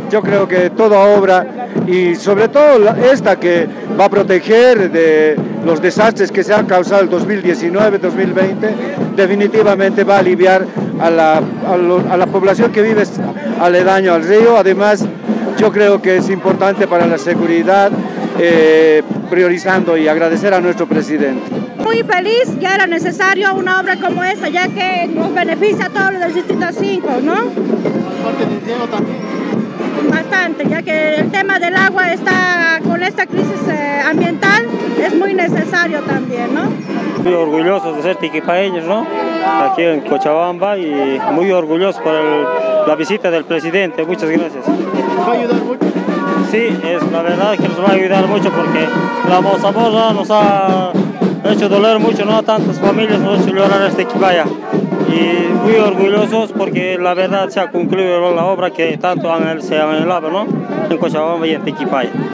yo creo que toda obra, y sobre todo esta que va a proteger de los desastres que se han causado el 2019-2020, definitivamente va a aliviar a la población que vive aledaño al río. Además, yo creo que es importante para la seguridad, priorizando y agradecer a nuestro presidente. Muy feliz, ya era necesario una obra como esta, ya que nos beneficia a todos los del Distrito 5, ¿no? Parte del riego también. Bastante, ya que el tema del agua está con esta crisis ambiental, es muy necesario también, ¿no? Muy orgullosos de ser tiquipaeños, ¿no? Aquí en Cochabamba, y muy orgullosos por la visita del presidente. Muchas gracias. ¿Nos va a ayudar mucho? Sí, es la verdad que nos va a ayudar mucho, porque la Bossa nos ha hecho doler mucho, ¿no? A tantas familias nos ha hecho llorar este Tiquipaya. Y muy orgullosos porque la verdad se ha concluido la obra que tanto se han anhelado, ¿no? En Cochabamba y en Tiquipaya.